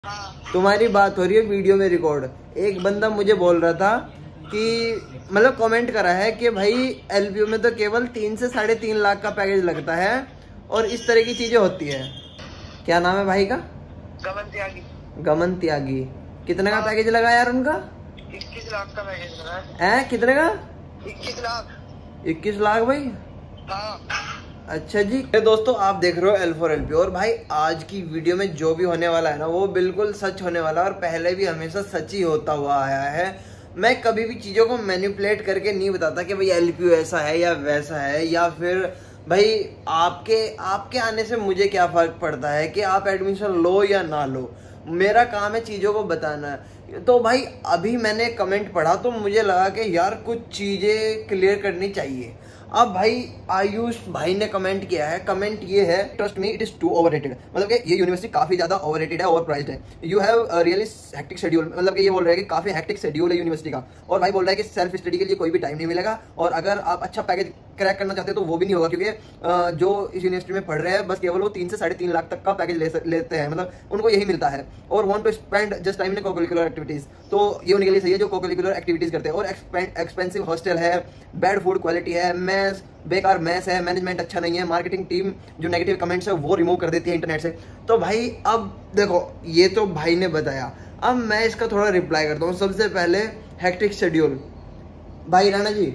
तुम्हारी बात हो रही है वीडियो में रिकॉर्ड। एक बंदा मुझे बोल रहा था कि मतलब कमेंट करा है कि भाई एलपीयू में तो केवल 3 से 3.5 लाख का पैकेज लगता है और इस तरह की चीजें होती है। क्या नाम है भाई का? गमन त्यागी। गमन त्यागी। कितने का पैकेज लगा यार उनका? 21 लाख का पैकेज लगा है। कितने का? 21 लाख। 21 लाख भाई। हाँ। अच्छा जी। दोस्तों आप देख रहे हो L4LP और भाई आज की वीडियो में जो भी होने वाला है ना वो बिल्कुल सच होने वाला है और पहले भी हमेशा सच ही होता हुआ आया है। मैं कभी भी चीज़ों को मैनिपुलेट करके नहीं बताता कि भाई LPU ऐसा है या वैसा है, या फिर भाई आपके आने से मुझे क्या फ़र्क पड़ता है कि आप एडमिशन लो या ना लो। मेरा काम है चीज़ों को बताना। तो भाई अभी मैंने कमेंट पढ़ा तो मुझे लगा कि यार कुछ चीज़ें क्लियर करनी चाहिए। अब भाई आयुष भाई ने कमेंट किया है। कमेंट ये है, trust me it is too overrated. मतलब कि ये यूनिवर्सिटी काफी ज्यादा ओवररेटेड है, ओवरप्राइस्ड है। You have really hectic schedule. मतलब कि ये बोल रहे हैं कि काफी हेक्टिक शेड्यूल है यूनिवर्सिटी का। और भाई बोल रहा है कि सेल्फ स्टडी के लिए कोई भी टाइम नहीं मिलेगा और अगर आप अच्छा पैकेज क्रैक करना चाहते हो तो वो भी नहीं होगा, क्योंकि जो इस यूनिवर्सिटी में पढ़ रहे हैं बस केवल वो 3 से 3.5 लाख तक का पैकेज लेते हैं। मतलब उनको यही मिलता है और want to spend just time in co-curricular activities. तो ये उनके लिए सही है जो कोकरिकुलर एक्टिविटीज करते हैं। और एक्सपेंसिव हॉस्टल है, बैड फूड क्वालिटी है, मैस बेकार मैस है, मैनेजमेंट अच्छा नहीं है, मार्केटिंग टीम जो नेगेटिव कमेंट्स है वो रिमूव कर देती है इंटरनेट से। तो भाई अब देखो ये तो भाई ने बताया, अब मैं इसका थोड़ा रिप्लाई करता हूँ। सबसे पहले हेक्टिक शेड्यूल। भाई Rana ji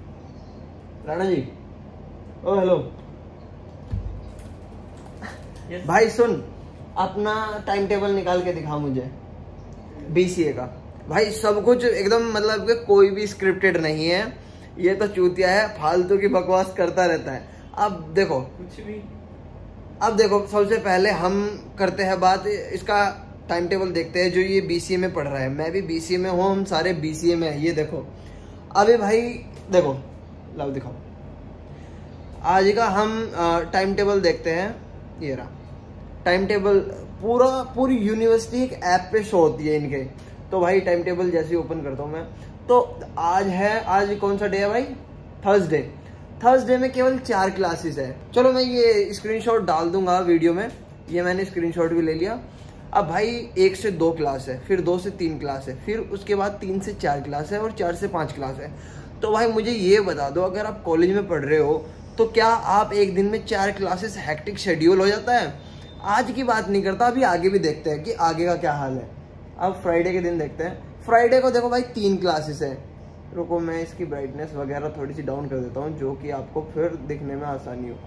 oh hello yes. भाई सुन, अपना टाइम टेबल निकाल के दिखा मुझे BCA का। भाई सब कुछ एकदम मतलब कि कोई भी स्क्रिप्टेड नहीं है। ये तो चूतिया है, फालतू की बकवास करता रहता है। अब देखो कुछ भी, अब देखो सबसे पहले हम करते हैं बात इसका टाइम टेबल देखते हैं जो ये BCA में पढ़ रहा है। मैं भी BCA में हूँ, हम सारे BCA में है। ये देखो अभी भाई देखो, लाओ दिखाओ। आज का हम टाइम टेबल देखते हैं। ये रहा टाइम टेबल, पूरी यूनिवर्सिटी एक ऐप पे शो होती है इनके। तो भाई टाइम टेबल जैसे ही ओपन करता हूँ मैं, तो आज कौन सा डे है भाई? थर्सडे में केवल 4 क्लासेस है। चलो मैं ये स्क्रीनशॉट डाल दूंगा वीडियो में, ये मैंने स्क्रीनशॉट भी ले लिया। अब भाई 1 से 2 क्लास है, फिर 2 से 3 क्लास है, फिर उसके बाद 3 से 4 क्लास है और 4 से 5 क्लास है। तो भाई मुझे ये बता दो, अगर आप कॉलेज में पढ़ रहे हो तो क्या आप एक दिन में 4 क्लासेस हेक्टिक शेड्यूल हो जाता है? आज की बात नहीं करता, अभी आगे भी देखते हैं कि आगे का क्या हाल है। अब फ्राइडे के दिन देखते हैं। फ्राइडे को देखो भाई 3 क्लासेस है। रुको मैं इसकी ब्राइटनेस वगैरह थोड़ी सी डाउन कर देता हूँ जो कि आपको फिर दिखने में आसानी हो।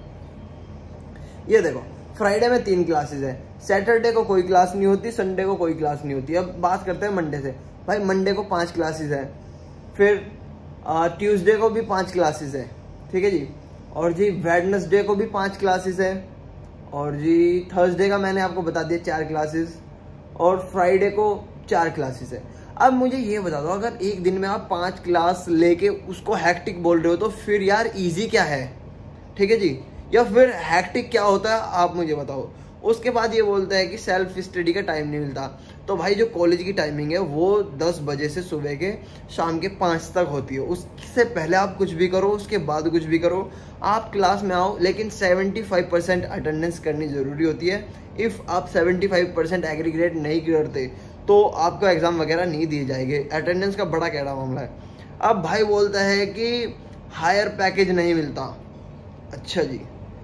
ये देखो फ्राइडे में 3 क्लासेस है, सैटरडे को कोई क्लास नहीं होती, संडे को कोई क्लास नहीं होती। अब बात करते हैं मंडे से। भाई मंडे को 5 क्लासेस है, फिर ट्यूसडे को भी 5 क्लासेस है, ठीक है जी। और जी वेडनेसडे को भी 5 क्लासेस है, और जी थर्सडे का मैंने आपको बता दिया 4 क्लासेस, और फ्राइडे को 4 क्लासेस है। अब मुझे ये बता दो, अगर एक दिन में आप 5 क्लास लेके उसको हैक्टिक बोल रहे हो तो फिर यार इजी क्या है? ठीक है जी, या फिर हैक्टिक क्या होता है आप मुझे बताओ। उसके बाद ये बोलता है कि सेल्फ स्टडी का टाइम नहीं मिलता। तो भाई जो कॉलेज की टाइमिंग है वो 10 बजे से सुबह के शाम के 5 तक होती है। उससे पहले आप कुछ भी करो, उसके बाद कुछ भी करो, आप क्लास में आओ, लेकिन 75% अटेंडेंस करनी ज़रूरी होती है। इफ़ आप 75% एग्रीगेट नहीं करते तो आपको एग्ज़ाम वगैरह नहीं दिए जाएंगे। अटेंडेंस का बड़ा कैड़ा मामला है। अब भाई बोलता है कि हायर पैकेज नहीं मिलता। अच्छा जी,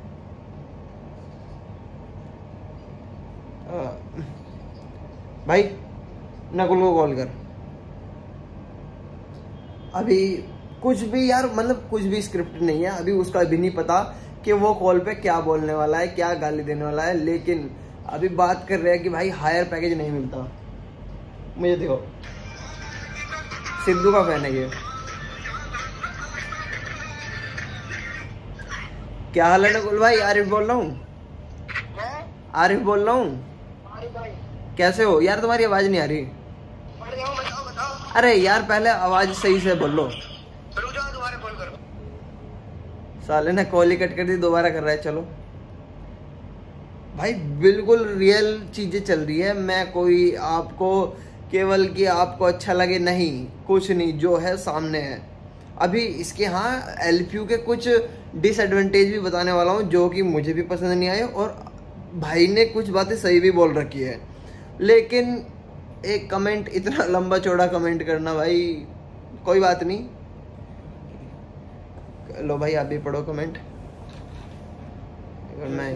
भाई नकुल को कॉल कर। अभी कुछ भी यार मतलब कुछ भी स्क्रिप्ट नहीं है, अभी उसका भी नहीं पता कि वो कॉल पे क्या बोलने वाला है, क्या गाली देने वाला है। लेकिन अभी बात कर रहे हैं कि भाई हायर पैकेज नहीं मिलता। मुझे देखो सिद्धू का फैन है ये। क्या हाल है नकुल भाई? आरिफ बोल रहा हूँ, आरिफ बोल रहा हूँ। कैसे हो यार? तुम्हारी आवाज नहीं आ रही। अरे यार पहले आवाज सही से बोल लो। साले ने कॉल ही कट कर दी, दोबारा कर रहा है। चलो भाई बिल्कुल रियल चीजें चल रही है। मैं कोई आपको केवल कि आपको अच्छा लगे नहीं, कुछ नहीं, जो है सामने है। अभी इसके हाँ LPU के कुछ डिसएडवांटेज भी बताने वाला हूँ जो कि मुझे भी पसंद नहीं आए और भाई ने कुछ बातें सही भी बोल रखी है। लेकिन एक कमेंट, इतना लंबा चौड़ा कमेंट करना भाई, कोई बात नहीं। लो भाई आप भी पढ़ो कमेंट। मैं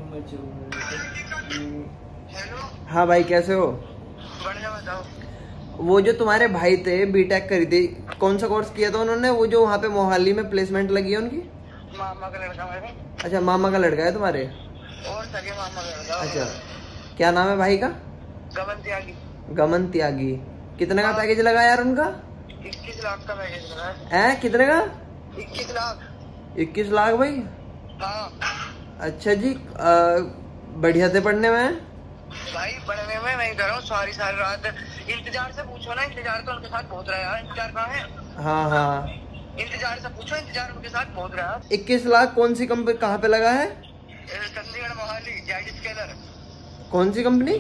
हाँ भाई कैसे हो? बढ़िया, बताओ। वो जो तुम्हारे भाई थे बीटेक करी थी, कौन सा कोर्स किया था उन्होंने? वो जो वहाँ पे मोहाली में प्लेसमेंट लगी है उनकी? मामा का लड़का मेरे। अच्छा मामा का लड़का है तुम्हारे? और सगे मामा का लड़का। अच्छा क्या नाम है भाई का? गमन त्यागी। गमन त्यागी। कितने का पैकेज लगा यार उनका? 21 लाख का पैकेज लगा है। कितने का? 21 लाख। 21 लाख भाई? हाँ। अच्छा जी, बढ़िया थे पढ़ने में भाई, पढ़ने में मैं कर रहा हूँ सारी रात। इंतजार से पूछो ना, इंतजार तो उनके साथ बहुत रहा यार। इंतजार कहाँ है? हाँ इंतजार से पूछो, इंतजार उनके साथ बहुत रहा। 21 लाख कौन सी कंपनी, कहाँ पे लगा है? Chandigarh Mohali, Z Scaler. कौन सी कंपनी?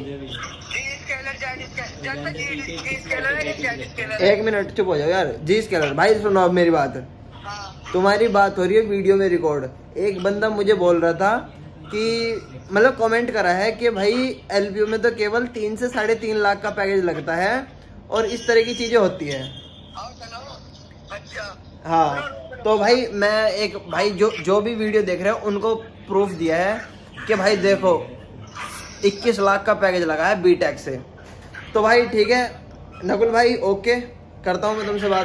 एक मिनट चुप हो जाओ यार। जी स्केलर भाई सुनो अब मेरी बात। तुम्हारी बात हो रही है वीडियो में रिकॉर्ड। एक बंदा मुझे बोल रहा था कि मतलब कमेंट करा है कि भाई एलपीयू में तो केवल 3 से 3.5 लाख का पैकेज लगता है और इस तरह की चीजें होती है। हाँ तो भाई मैं एक भाई जो भी वीडियो देख रहे हैं उनको प्रूफ दिया है कि भाई देखो 21 लाख का पैकेज लगा है बीटेक से। तो भाई ठीक है नकुल भाई, ओके करता हूँ मैं तुमसे बात।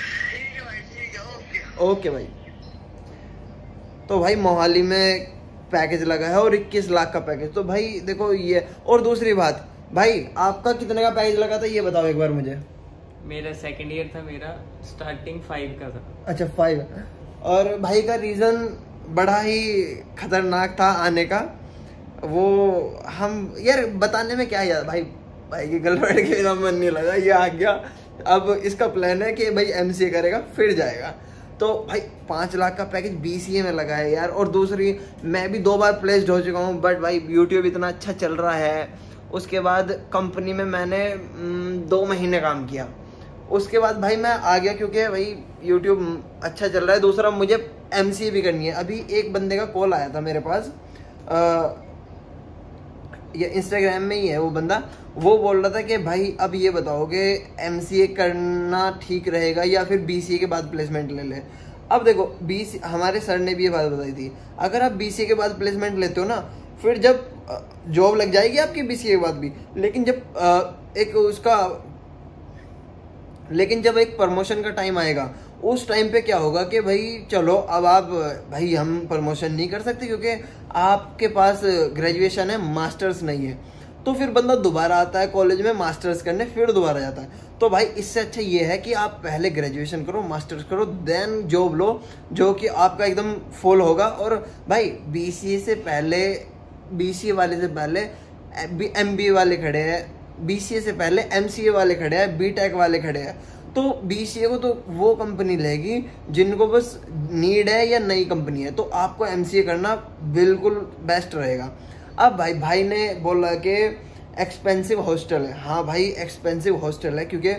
ओके भाई। तो भाई मोहाली में पैकेज लगा है और 21 लाख का पैकेज। तो भाई देखो ये, और दूसरी बात भाई आपका कितने का पैकेज लगा था ये बताओ एक बार मुझे। मेरा सेकंड ईयर था, मेरा स्टार्टिंग 5 का था। अच्छा 5। और भाई का रीज़न बड़ा ही खतरनाक था आने का। वो हम यार बताने में क्या यार, भाई की गर्लफ्रेंड के बिना मन नहीं लगा, ये आ गया। अब इसका प्लान है कि भाई एमसीए करेगा फिर जाएगा। तो भाई 5 लाख का पैकेज बीसीए में लगा है यार। और दूसरी मैं भी 2 बार प्लेस्ड हो चुका हूँ, बट भाई यूट्यूब इतना अच्छा चल रहा है। उसके बाद कंपनी में मैंने 2 महीने काम किया। उसके बाद भाई मैं आ गया क्योंकि भाई यूट्यूब अच्छा चल रहा है। दूसरा मुझे एमसीए भी करनी है। अभी एक बंदे का कॉल आया था मेरे पास, ये इंस्टाग्राम में ही है वो बंदा। वो बोल रहा था कि भाई अब ये बताओ कि एमसीए करना ठीक रहेगा या फिर बीसीए के बाद प्लेसमेंट ले ले। अब देखो बीसी, हमारे सर ने भी ये बात बताई थी, अगर आप बीसीए के बाद प्लेसमेंट लेते हो ना, फिर जब जॉब लग जाएगी आपकी बीसीए के बाद भी, लेकिन जब एक प्रमोशन का टाइम आएगा उस टाइम पे क्या होगा कि भाई चलो अब आप भाई हम प्रमोशन नहीं कर सकते क्योंकि आपके पास ग्रेजुएशन है, मास्टर्स नहीं है। तो फिर बंदा दोबारा आता है कॉलेज में मास्टर्स करने, फिर दोबारा जाता है। तो भाई इससे अच्छा ये है कि आप पहले ग्रेजुएशन करो, मास्टर्स करो, देन जॉब लो जो कि आपका एकदम फुल होगा। और भाई बीसीए से पहले, बीसीए वाले से पहले एमबीए वाले खड़े हैं, बीसीए से पहले एमसीए वाले खड़े हैं, बीटेक वाले खड़े हैं। तो बीसीए को तो वो कंपनी लेगी जिनको बस नीड है या नई कंपनी है। तो आपको एमसीए करना बिल्कुल बेस्ट रहेगा। अब भाई ने बोला कि एक्सपेंसिव हॉस्टल है। हाँ भाई एक्सपेंसिव हॉस्टल है क्योंकि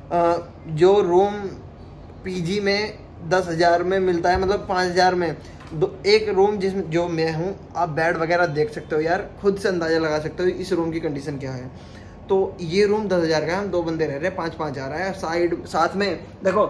जो रूम पीजी में 10,000 में मिलता है, मतलब 5,000 में एक रूम, जिसमें जो मैं हूँ, आप बेड वगैरह देख सकते हो यार, खुद से अंदाज़ा लगा सकते हो इस रूम की कंडीशन क्या है। तो ये रूम 10,000 का है, हम 2 बंदे रह रहे हैं, 5-5 आ रहा है। साथ में देखो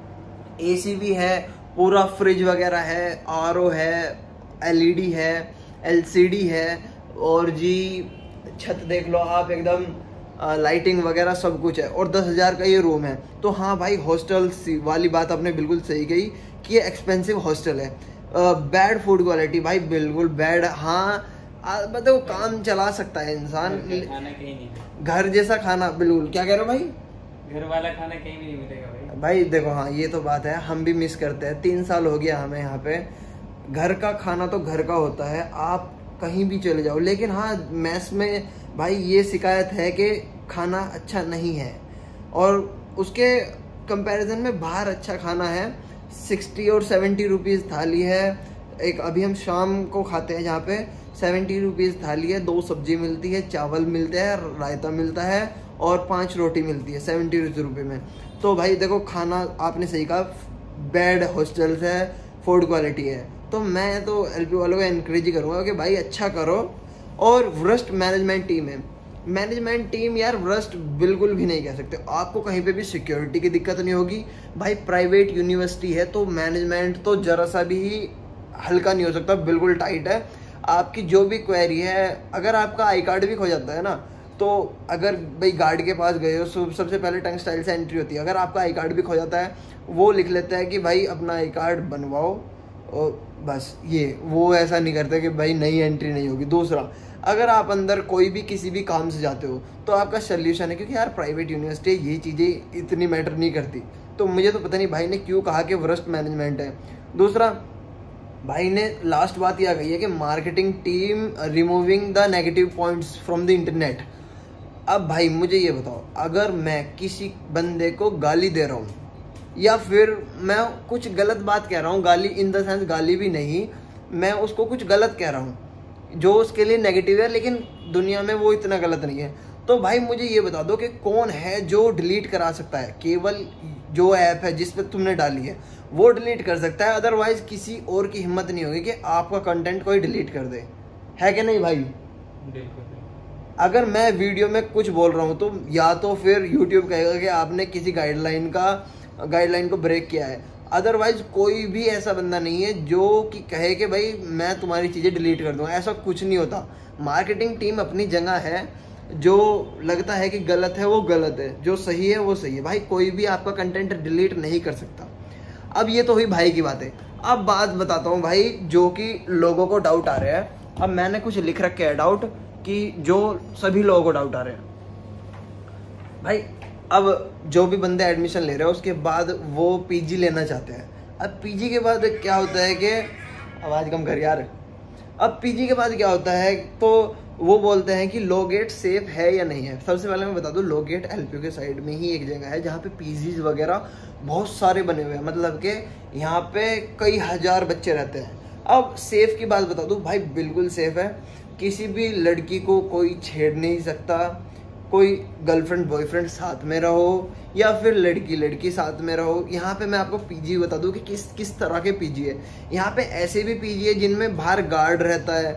एसी भी है, पूरा फ्रिज वगैरह है, आरओ है, एलईडी है, एलसीडी है, और जी छत देख लो आप, एकदम लाइटिंग वगैरह सब कुछ है, और 10,000 का ये रूम है। तो हाँ भाई हॉस्टल वाली बात आपने बिल्कुल सही कही कि ये एक्सपेंसिव हॉस्टल है। बैड फूड क्वालिटी भाई, बिल्कुल बैड। हाँ मतलब काम चला सकता है इंसान, खाना कहीं नहीं, घर जैसा खाना बिल्कुल। क्या कह रहे हो भाई? घर वाला खाना कहीं भी नहीं मिलेगा भाई देखो हाँ ये तो बात है, हम भी मिस करते हैं। 3 साल हो गया हमें यहाँ पे। घर का खाना तो घर का होता है, आप कहीं भी चले जाओ। लेकिन हाँ मैस में भाई ये शिकायत है कि खाना अच्छा नहीं है, और उसके कंपैरिजन में बाहर अच्छा खाना है। 60 और 70 रुपीज़ थाली है। एक अभी हम शाम को खाते हैं जहाँ पे 70 रुपीज़ थाली है, 2 सब्जी मिलती है, चावल मिलते हैं, रायता मिलता है और 5 रोटी मिलती है 70 रुपये में। तो भाई देखो खाना आपने सही कहा, बैड हॉस्टल्स है, फूड क्वालिटी है। तो मैं तो एलपी वालों को एनकरेज ही करूँगा कि भाई अच्छा करो। और वरिष्ठ मैनेजमेंट टीम है, मैनेजमेंट टीम यार वर्स्ट बिल्कुल भी नहीं कह सकते। आपको कहीं पे भी सिक्योरिटी की दिक्कत नहीं होगी भाई। प्राइवेट यूनिवर्सिटी है तो मैनेजमेंट तो जरा सा भी हल्का नहीं हो सकता, बिल्कुल टाइट है। आपकी जो भी क्वेरी है, अगर आपका आई कार्ड भी खो जाता है ना, तो अगर भाई गार्ड के पास गए हो, सबसे पहले टंगस्टाइल से एंट्री होती है। अगर आपका आई कार्ड भी खो जाता है, वो लिख लेता है कि भाई अपना आई कार्ड बनवाओ, और बस ये वो ऐसा नहीं करते कि भाई नई एंट्री नहीं होगी। दूसरा, अगर आप अंदर कोई भी किसी भी काम से जाते हो तो आपका सोल्यूशन है, क्योंकि यार प्राइवेट यूनिवर्सिटी ये चीज़ें इतनी मैटर नहीं करती। तो मुझे तो पता नहीं भाई ने क्यों कहा कि वर्स्ट मैनेजमेंट है। दूसरा, भाई ने लास्ट बात यह कही है कि marketing team removing the negative points from the internet. अब भाई मुझे ये बताओ, अगर मैं किसी बंदे को गाली दे रहा हूँ या फिर मैं कुछ गलत बात कह रहा हूँ, गाली इन द सेंस गाली भी नहीं, मैं उसको कुछ गलत कह रहा हूँ जो उसके लिए नेगेटिव है, लेकिन दुनिया में वो इतना गलत नहीं है, तो भाई मुझे ये बता दो कि कौन है जो डिलीट करा सकता है। केवल जो ऐप है जिस पे तुमने डाली है वो डिलीट कर सकता है, अदरवाइज किसी और की हिम्मत नहीं होगी कि आपका कंटेंट कोई डिलीट कर दे, है कि नहीं भाई? अगर मैं वीडियो में कुछ बोल रहा हूँ तो या तो फिर यूट्यूब कहेगा कि आपने किसी गाइडलाइन को ब्रेक किया है, अदरवाइज कोई भी ऐसा बंदा नहीं है जो कि कहे कि भाई मैं तुम्हारी चीज़ें डिलीट कर दूंगा। ऐसा कुछ नहीं होता। मार्केटिंग टीम अपनी जगह है, जो लगता है कि गलत है वो गलत है, जो सही है वो सही है। भाई कोई भी आपका कंटेंट डिलीट नहीं कर सकता। अब ये तो हुई भाई की बात है। अब बात बताता हूँ भाई, जो कि लोगों को डाउट आ रहा है। अब मैंने कुछ लिख रखे है डाउट कि जो सभी लोगों को डाउट आ रहे हैं भाई। अब जो भी बंदे एडमिशन ले रहे हैं उसके बाद वो पीजी लेना चाहते हैं। अब पीजी के बाद क्या होता है कि आवाज़ कम कर यार। अब पीजी के बाद क्या होता है तो वो बोलते हैं कि लो गेट सेफ है या नहीं है। सबसे पहले मैं बता दूं, लो गेट एलपीयू के साइड में ही एक जगह है जहाँ पे पीजीज वगैरह बहुत सारे बने हुए हैं, मतलब कि यहाँ पे कई हजार बच्चे रहते हैं। अब सेफ की बात बता दूं भाई, बिल्कुल सेफ है। किसी भी लड़की को कोई छेड़ नहीं सकता, कोई गर्लफ्रेंड बॉयफ्रेंड साथ में रहो या फिर लड़की साथ में रहो। यहाँ पे मैं आपको पीजी बता दूं कि किस तरह के पीजी है। यहाँ पे ऐसे भी पीजी है जिनमें बाहर गार्ड रहता है,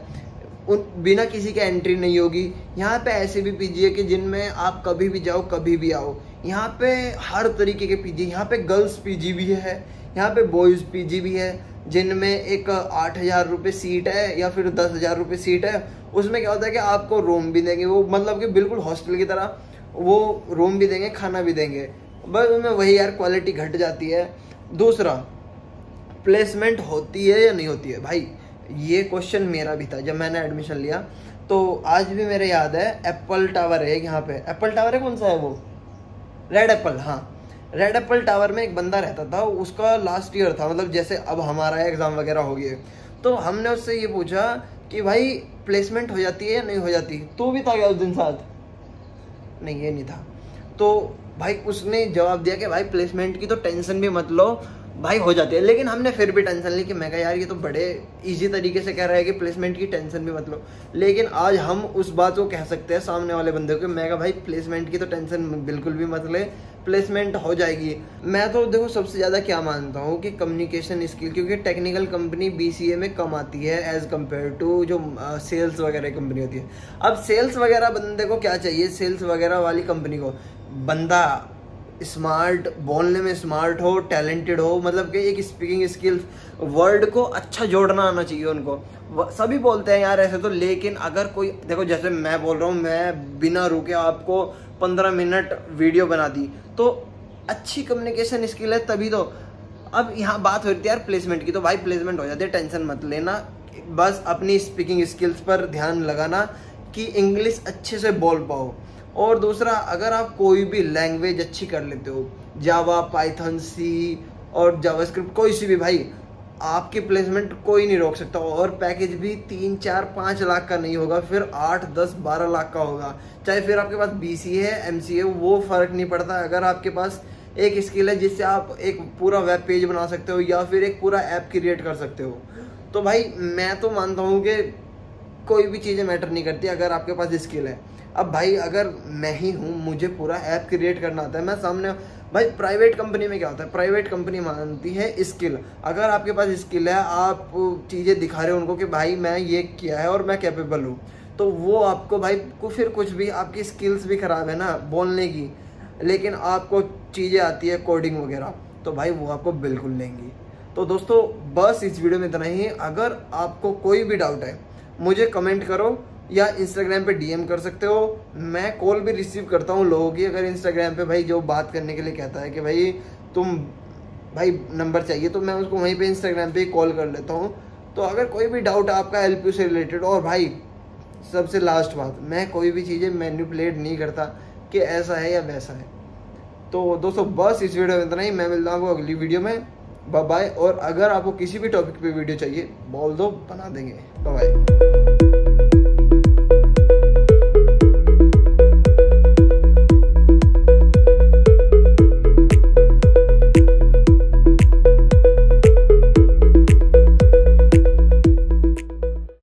बिना किसी के एंट्री नहीं होगी। यहाँ पे ऐसे भी पीजी है कि जिनमें आप कभी भी जाओ कभी भी आओ। यहाँ पे हर तरीके के पीजी, यहाँ पे गर्ल्स पीजी भी है, यहाँ पे बॉयज़ पीजी भी है, जिनमें एक 8,000 रुपये सीट है या फिर 10,000 रुपये सीट है। उसमें क्या होता है कि आपको रूम भी देंगे, वो मतलब कि बिल्कुल हॉस्टल की तरह वो रूम भी देंगे, खाना भी देंगे, बस उसमें वही यार क्वालिटी घट जाती है। दूसरा, प्लेसमेंट होती है या नहीं होती है भाई, ये क्वेश्चन मेरा भी था जब मैंने एडमिशन लिया। तो आज भी मेरे याद है, एप्पल टावर है यहाँ पे, एप्पल टावर है, कौन सा है वो, रेड एप्पल, हाँ रेड एप्पल टावर में एक बंदा रहता था, उसका लास्ट ईयर था, मतलब जैसे अब हमारा एग्ज़ाम वगैरह हो गए। तो हमने उससे ये पूछा कि भाई प्लेसमेंट हो जाती है या नहीं हो जाती, तू भी था क्या उस दिन साथ? नहीं, ये नहीं था। तो भाई उसने जवाब दिया कि भाई प्लेसमेंट की तो टेंशन भी मत लो भाई, हो जाती है। लेकिन हमने फिर भी टेंशन ली कि मैं कहा यार ये तो बड़े इजी तरीके से कह रहा है कि प्लेसमेंट की टेंशन भी मत लो। लेकिन आज हम उस बात को कह सकते हैं सामने वाले बंदे को, मैं कहा भाई प्लेसमेंट की तो टेंशन बिल्कुल भी मत ले, प्लेसमेंट हो जाएगी। मैं तो देखो सबसे ज़्यादा क्या मानता हूँ कि कम्युनिकेशन स्किल, क्योंकि टेक्निकल कंपनी BCA में कम आती है एज़ कम्पेयर टू जो सेल्स वगैरह कंपनी होती है। अब सेल्स वगैरह बंदे को क्या चाहिए, सेल्स वगैरह वाली कंपनी को बंदा स्मार्ट, बोलने में स्मार्ट हो, टैलेंटेड हो, मतलब कि एक स्पीकिंग स्किल्स, वर्ड को अच्छा जोड़ना आना चाहिए उनको। सभी बोलते हैं यार ऐसे तो, लेकिन अगर कोई देखो जैसे मैं बोल रहा हूँ, मैं बिना रुके आपको 15 मिनट वीडियो बना दी, तो अच्छी कम्युनिकेशन स्किल है तभी तो। अब यहाँ बात हो रही थी यार प्लेसमेंट की, तो भाई प्लेसमेंट हो जाती है, टेंशन मत लेना, बस अपनी स्पीकिंग स्किल्स पर ध्यान लगाना कि इंग्लिश अच्छे से बोल पाओ। और दूसरा, अगर आप कोई भी लैंग्वेज अच्छी कर लेते हो, जावा, पाइथन, सी और जावास्क्रिप्ट, कोई सी भी, भाई आपकी प्लेसमेंट कोई नहीं रोक सकता। और पैकेज भी 3, 4, 5 लाख का नहीं होगा, फिर 8, 10, 12 लाख का होगा। चाहे फिर आपके पास BCA है, MCA, वो फ़र्क नहीं पड़ता। अगर आपके पास एक स्किल है जिससे आप एक पूरा वेब पेज बना सकते हो या फिर एक पूरा ऐप क्रिएट कर सकते हो, तो भाई मैं तो मानता हूँ कि कोई भी चीज़ें मैटर नहीं करती अगर आपके पास स्किल है। अब भाई अगर मैं ही हूँ, मुझे पूरा ऐप क्रिएट करना आता है, मैं सामने, भाई प्राइवेट कंपनी में क्या होता है, प्राइवेट कंपनी मानती है स्किल। अगर आपके पास स्किल है, आप चीज़ें दिखा रहे हो उनको कि भाई मैं ये किया है और मैं कैपेबल हूँ, तो वो आपको भाई को फिर कुछ भी, आपकी स्किल्स भी ख़राब है ना बोलने की, लेकिन आपको चीज़ें आती है कोडिंग वगैरह, तो भाई वो आपको बिल्कुल लेंगी। तो दोस्तों बस इस वीडियो में इतना ही। अगर आपको कोई भी डाउट है मुझे कमेंट करो या इंस्टाग्राम पे डीएम कर सकते हो। मैं कॉल भी रिसीव करता हूँ लोगों की। अगर इंस्टाग्राम पे भाई जो बात करने के लिए कहता है कि भाई तुम भाई नंबर चाहिए, तो मैं उसको वहीं पे इंस्टाग्राम पे ही कॉल कर लेता हूँ। तो अगर कोई भी डाउट है आपका एलपीयू से रिलेटेड, और भाई सबसे लास्ट बात, मैं कोई भी चीज़ें मैनिपुलेट नहीं करता कि ऐसा है या वैसा है। तो दोस्तों बस इस वीडियो में इतना ही। मैं मिलता हूँ अगली वीडियो में। Bye bye. और अगर आपको किसी भी टॉपिक पे वीडियो चाहिए बोल दो, बना देंगे। Bye bye.